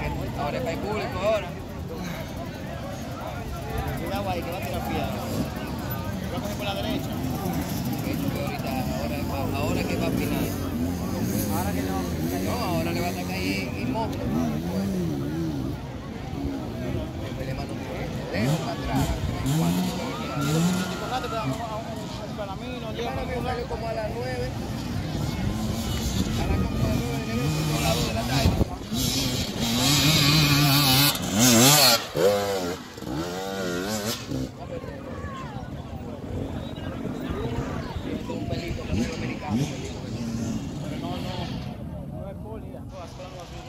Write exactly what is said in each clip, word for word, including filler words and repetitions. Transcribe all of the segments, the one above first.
Ahora es para el público ahora. Cuidado ahí, que va a tirar piedra. Va a coger por la derecha. Ahorita, ahora, es pa- ahora es que va a final. Ahora que no. No, ahora le va a sacar ahí y moto. Después le mando un dedo para atrás. Fíjate que vamos a un calamino. Yo salió como a las nueve. A las como a las nueve de noche, a las dos de la tarde. Un pelito que no es americano. Pero no, no. No es poli, ya. Todas las cosas no aquí.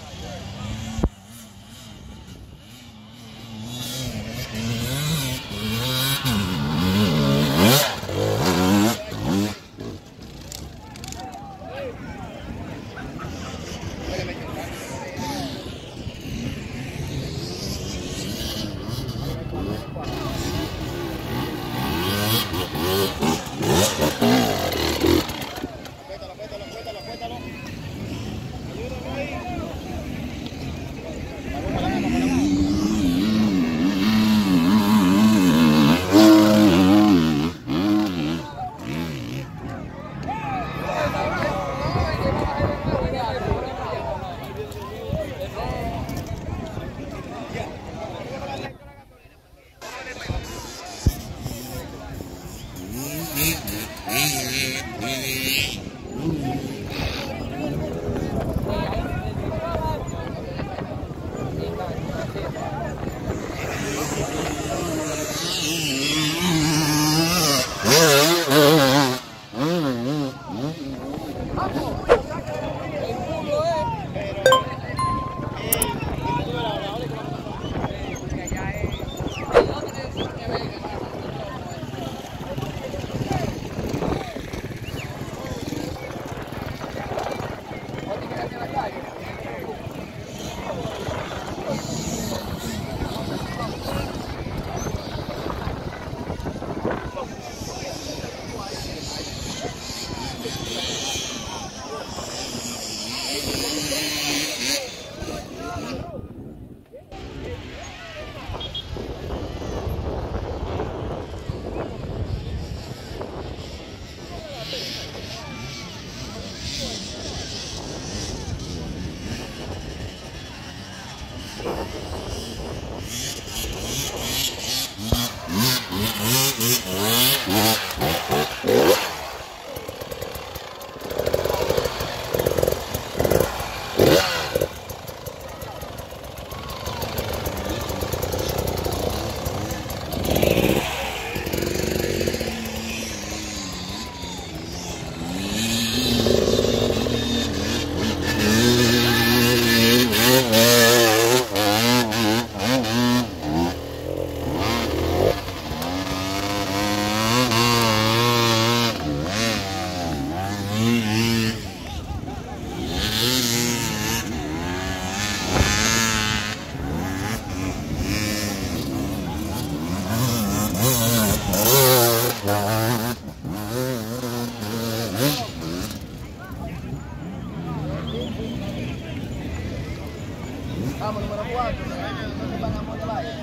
Vamos, número cuatro. ¿Dónde pagamos de vaya?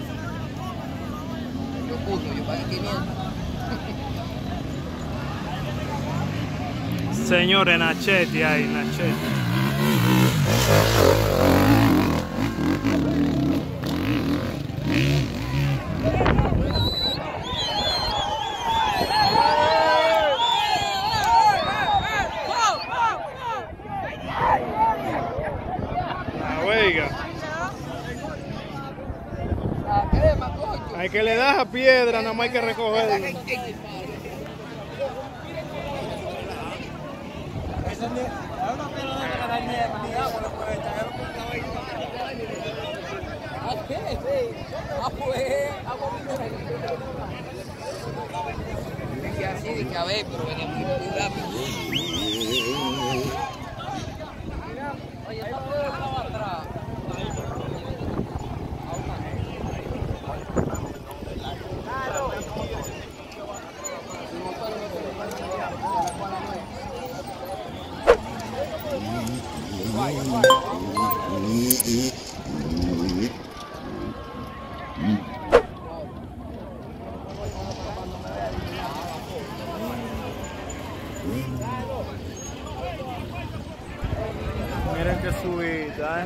Yo puto, yo pagué quinientos. Señores, Nachete ahí, Nachete. Hay que le das a piedra, nada más hay que recogerlo. Dije así, dije a ver, pero venía muy rápido. Oye, esta puede estar atrás. qué subida, ¿eh?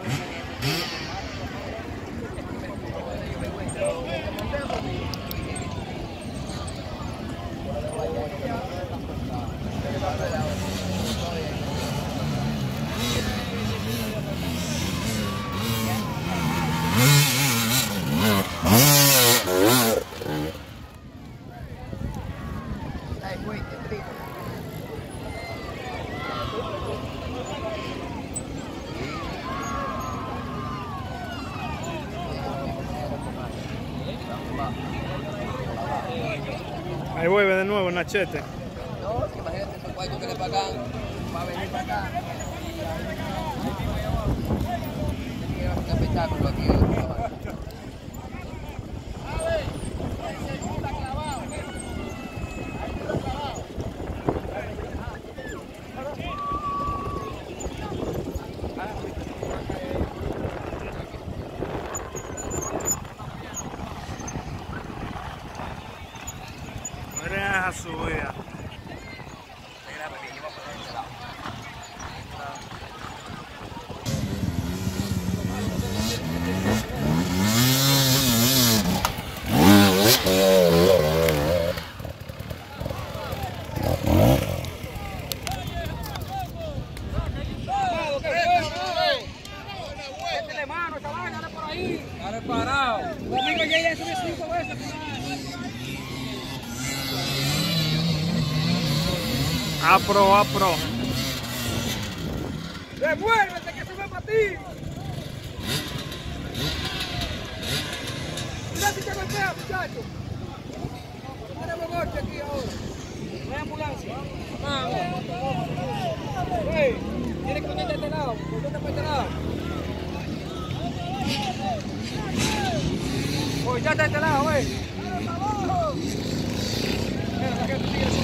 Ahí vuelve de nuevo Nachete. No, que imagínate esos cuartos que le pagan para venir para acá. Tiene un espectáculo aquí. Miren esa subida. Apro, apro. ¡Devuélvete que se ve para ti! Mira si te golpea, muchacho. Tenemos golpe aquí ahora. No hay ambulancia. Vamos. Hey, tienes que ponerte de este lado. Ponte para este lado. Pues ya está de este lado, güey. Mira, saca tu tigre.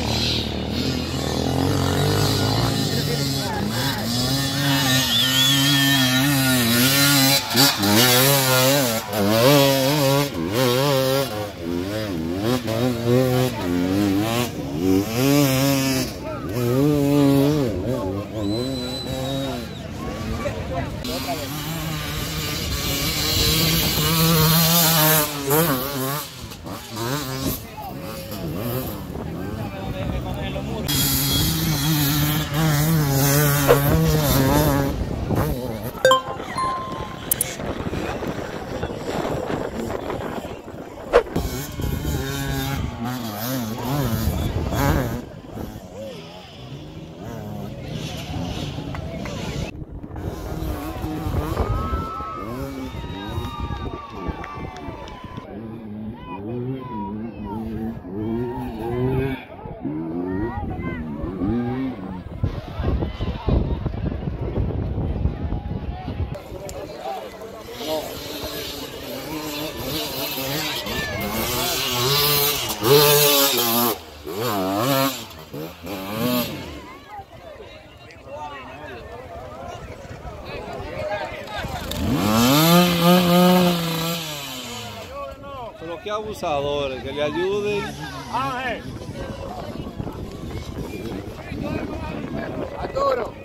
Pero qué abusadores, que le ayuden. Ah, eh. Arturo.